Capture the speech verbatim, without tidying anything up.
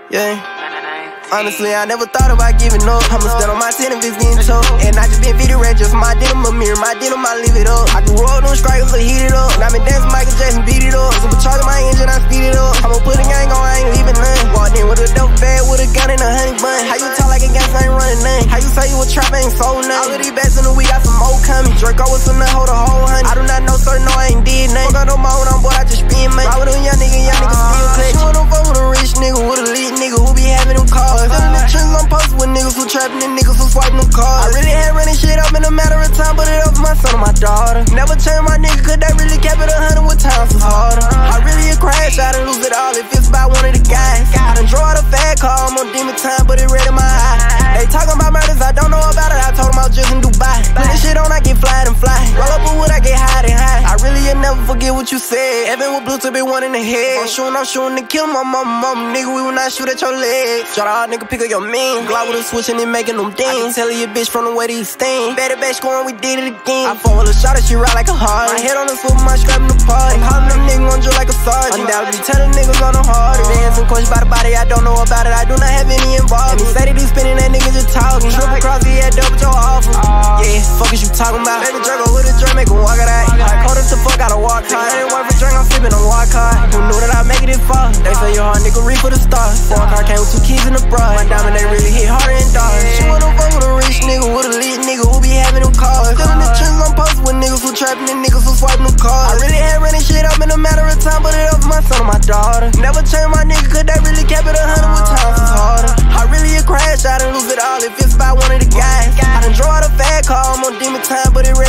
Yeah. Honestly, I never thought about giving up. I'ma stand on my ten if it's getting tough. And I just been video red, just my denim, a mirror, my denim, I leave it up. I can roll them strikers, but heat it up. And I been dancing Michael Jackson, beat it up. Supercharging my engine, I speed it up. I'ma put a gang on, I ain't leaving none. Walked in with a dope bag, with a gun and a honey bun. How you talk like a gangster, ain't running none? How you say you a trap, ain't sold none? All of these bats in the week, got some more coming. Draco with some nut, hold a whole honey. I do not know, sir, no, I ain't did nothing. Fuck on no more, on board, I just spin money. Ride with them young niggas, young niggas still clutch. You wanna fuck with a rich nigga, with a lit nigga who be having them cars. Still in the trends, I'm posted with niggas who trapping and niggas who swiping them cars. I really had running shit up in a matter of time, but it up for my son and my daughter. Never change my nigga, cause they really kept it a hundred with times was harder. I really a crash, I done lose it all if it's about one of the guys. I done draw out a fat car, I'm on demon time, but it red in my eye. They talking about murders, I don't know about it, I told them I was just in Dubai. Put this shit on, I get fly and fly. Roll up a wood, I get high and high. I really will never forget what you said. Evan with blue to be one in the head. I'm shooting, I'm shooting to kill my mama, mama. Nigga, we will not shoot at your legs. Shot out, nigga, pick up your man. Glock with a switch and it making them ding. I can tell you bitch from the way these sting. Better back scoring, we did it again. I fall with a shot and she ride like a heart. My head on the foot, my strap in the party. I'm calling them niggas on drill like a sergeant. Undoubtedly telling niggas on the hardest. Fans and questions about the body, I don't know about it. I do not have any involvement. And he say that he spinning, that nigga just talking. Triple cross, he had double your offer. Yeah, fuck is you talking about? BabyDreco with a drink, make him walk it out. I caught us the fuck out of walk car. I ain't worth a drink, I'm sleeping on walk car. Who knew that I make it in far? They say your hard nigga reach for the stars. Four car came with two keys in the bra. My diamond, they really hit harder and dark. She wanna fuck with a rich nigga, with a lit nigga who be having them cars. Still in the trends, I'm posted with niggas who trapping and niggas who swiping them cars. I really had running shit up in a matter of time, but it up for my son and my daughter. Never change my nigga, cause they really kept it a hundred with times was harder. I really a crash, I done lose it all if it's about one of the guys. I done draw out a fat car, I'm on demon time, but it red